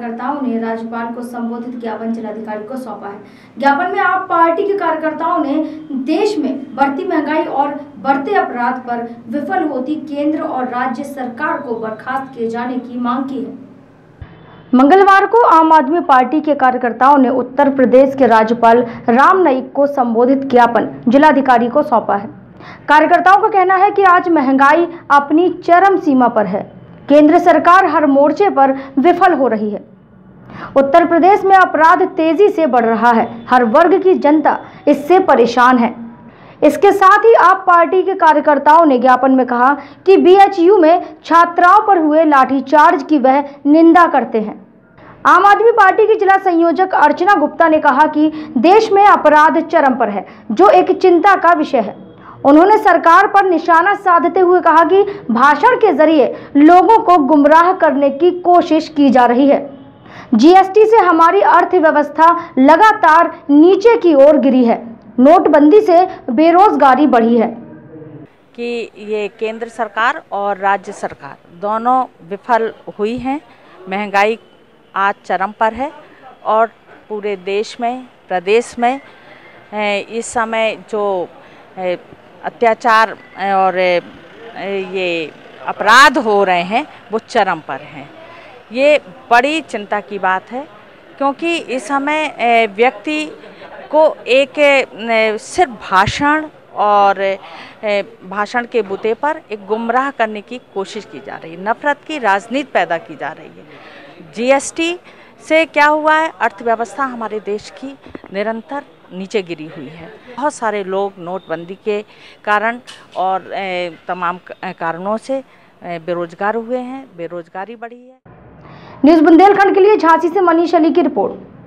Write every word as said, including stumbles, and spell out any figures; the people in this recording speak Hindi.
कार्यकर्ताओं ने राज्यपाल को संबोधित ज्ञापन जिलाधिकारी को सौंपा है। ज्ञापन में आप पार्टी के कार्यकर्ताओं ने देश में बढ़ती महंगाई और बढ़ते अपराध पर विफल होती केंद्र और राज्य सरकार को बर्खास्त किए जाने की मांग की है। मंगलवार को आम आदमी पार्टी के कार्यकर्ताओं ने उत्तर प्रदेश के राज्यपाल राम नाईक को संबोधित ज्ञापन जिलाधिकारी को सौंपा है। कार्यकर्ताओं का कहना है कि आज महंगाई अपनी चरम सीमा पर है। केंद्र सरकार हर मोर्चे पर विफल हो रही है। उत्तर प्रदेश में अपराध तेजी से बढ़ रहा है। हर वर्ग की जनता इससे परेशान है। इसके साथ ही आप पार्टी के कार्यकर्ताओं ने ज्ञापन में कहा कि बीएचयू में छात्राओं पर हुए लाठीचार्ज की वह निंदा करते हैं। आम आदमी पार्टी की जिला संयोजक अर्चना गुप्ता ने कहा कि देश में अपराध चरम पर है, जो एक चिंता का विषय है। उन्होंने सरकार पर निशाना साधते हुए कहा कि भाषण के जरिए लोगों को गुमराह करने की कोशिश की जा रही है। जीएसटी से हमारी अर्थव्यवस्था लगातार नीचे की ओर गिरी है। नोटबंदी से बेरोजगारी बढ़ी है कि ये केंद्र सरकार और राज्य सरकार दोनों विफल हुई हैं। महंगाई आज चरम पर है और पूरे देश में, प्रदेश में इस समय जो अत्याचार और ये अपराध हो रहे हैं वो चरम पर हैं। ये बड़ी चिंता की बात है, क्योंकि इस समय व्यक्ति को एक सिर्फ भाषण और भाषण के बुते पर एक गुमराह करने की कोशिश की जा रही है। नफरत की राजनीति पैदा की जा रही है। जीएसटी से क्या हुआ है, अर्थव्यवस्था हमारे देश की निरंतर नीचे गिरी हुई है। बहुत सारे लोग नोटबंदी के कारण और तमाम कारणों से बेरोजगार हुए हैं, बेरोजगारी बढ़ी है। न्यूज़ बुंदेलखंड के लिए झांसी से मनीष अली की रिपोर्ट।